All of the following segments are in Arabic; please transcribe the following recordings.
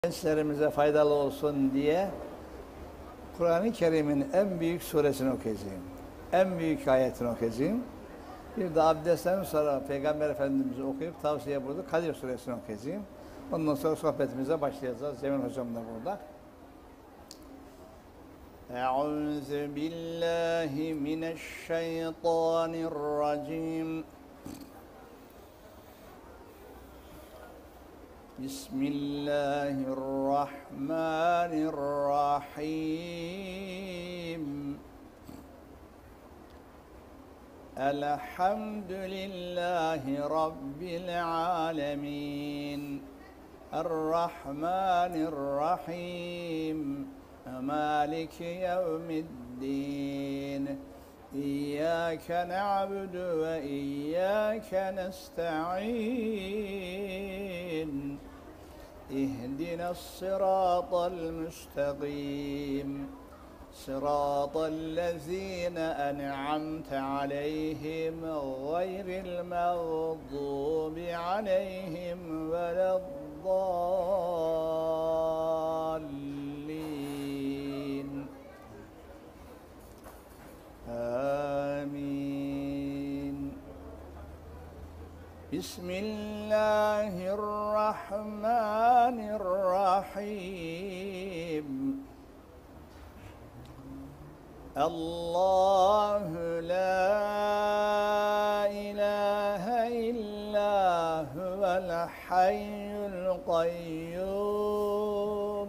Gençlerimize faydalı olsun diye Kur'an-ı Kerim'in en büyük suresini okuyacağım. En büyük ayetini okuyacağım. Bir de abdestten sonra Peygamber Efendimiz'i okuyup tavsiye buyurdu. Kadir suresini okuyacağım. Ondan sonra sohbetimize başlayacağız. Cemil Hocam da burada. Euzu billahi mineşşeytanirracim. Bismillahirrahmanirrahim. Elhamdülillahi Rabbil alemin. Errahmanirrahim. Maliki yevmiddin. İyyâke na'budu ve iyyâke nesta'in. اهدنا الصراط المستقيم صراط الذين أنعمت عليهم غير المغضوب عليهم ولا الضالين آمين. Bismillahirrahmanirrahim. Allahu la ilahe illa huvel hayyul kayyum.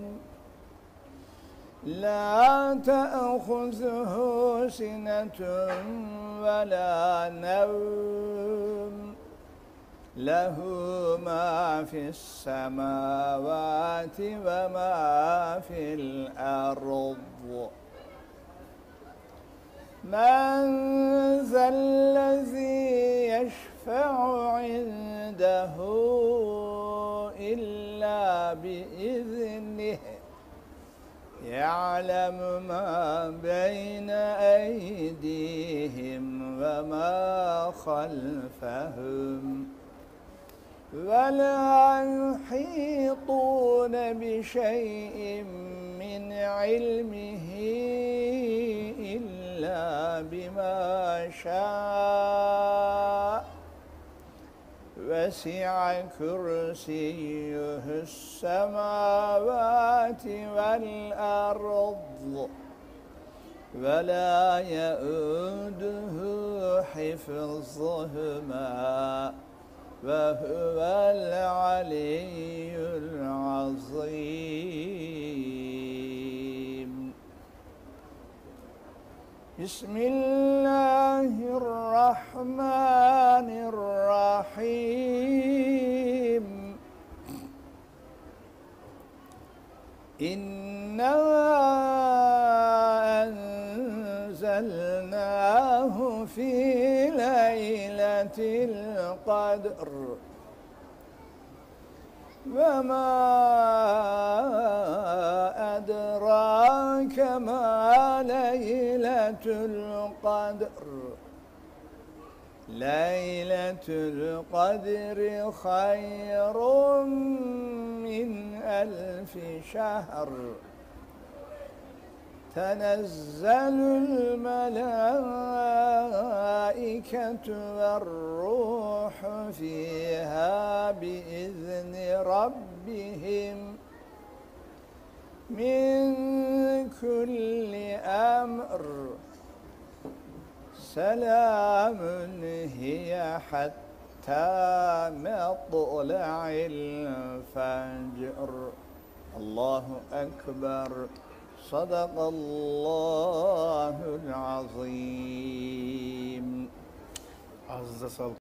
La ta'khuzuhu sinetun ve la nevm. لَهُ مَا فِي السَّمَاوَاتِ وَمَا فِي الْأَرْضِ. مَنْ ذَا الَّذِي يَشْفَعُ عِنْدَهُ إِلَّا بِإِذْنِهِ يَعْلَمُ مَا بَيْنَ أَيْدِيهِمْ وَمَا خَلْفَهُمْ وَلَا يُحِيطُونَ بِشَيْءٍ مِّنْ عِلْمِهِ إِلَّا بِمَا شَاءَ وَسِعَ كُرْسِيُّهُ السَّمَاوَاتِ وَالْأَرْضَ وَلَا يَئُودُهُ حِفْظُهُمَا وَهُوَ الْعَلِيُّ الْعَظِيمُ. Bismillahirrahmanirrahim. İnna enzelnahu fi leyletil kadr. Ve ma edrake ma leyletul kadr. Leyletul kadri hayrun min elfi şehr. Tenezzalul melâiketu ve'r-rûhu fîhâ biizni rabbihim min kulli emr. Selamun hiye hattâ metla'il fecr. Allahu ekber. Sadakallahul azim. Ağzınıza sağlık.